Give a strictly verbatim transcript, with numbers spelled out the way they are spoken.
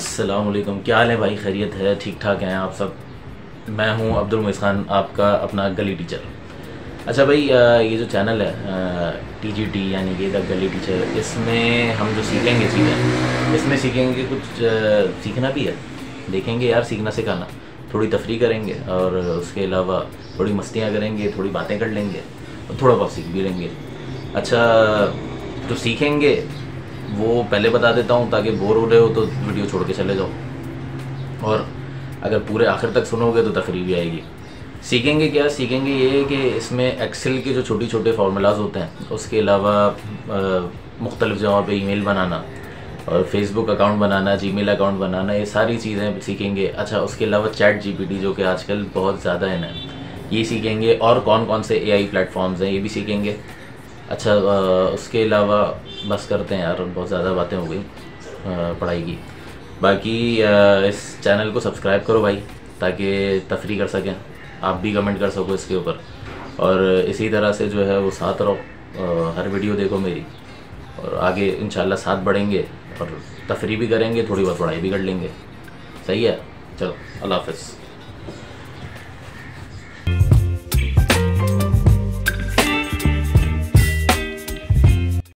अस्सलाम वालेकुम। क्या हाल है भाई? खैरियत है? ठीक ठाक हैं आप सब? मैं हूं अब्दुल मुइज़ खान, आपका अपना गली टीचर। अच्छा भाई, ये जो चैनल है टी जी टी यानी कि द गली टीचर, इसमें हम जो सीखेंगे चीज़ें, इसमें सीखेंगे कुछ सीखना भी है। देखेंगे यार, सीखना सिखाना, थोड़ी तफरी करेंगे और उसके अलावा थोड़ी मस्तियाँ करेंगे, थोड़ी बातें कर लेंगे और थोड़ा बहुत सीख भी लेंगे। अच्छा, जो सीखेंगे वो पहले बता देता हूँ ताकि बोर हो रहे हो तो वीडियो छोड़ के चले जाओ, और अगर पूरे आखिर तक सुनोगे तो तफरी भी आएगी। सीखेंगे क्या? सीखेंगे ये कि इसमें एक्सेल के जो छोटे छोटे फार्मूलाज होते हैं, उसके अलावा मुख्तलिफ़ जगहों पे ईमेल बनाना और फेसबुक अकाउंट बनाना, जीमेल अकाउंट बनाना, ये सारी चीज़ें सीखेंगे। अच्छा, उसके अलावा चैट जी पी टी जो कि आजकल बहुत ज़्यादा है ना, ये सीखेंगे, और कौन कौन से ए आई प्लेटफॉर्म्स हैं ये भी सीखेंगे। अच्छा, उसके अलावा बस करते हैं यार, बहुत ज़्यादा बातें हो गई पढ़ाई की। बाकी इस चैनल को सब्सक्राइब करो भाई, ताकि तफरी कर सकें, आप भी कमेंट कर सको इसके ऊपर, और इसी तरह से जो है वो साथ रहो, हर वीडियो देखो मेरी, और आगे इंशाल्लाह साथ बढ़ेंगे और तफरी भी करेंगे, थोड़ी बहुत पढ़ाई भी कर लेंगे। सही है? चलो, अल्लाह हाफ़िज़।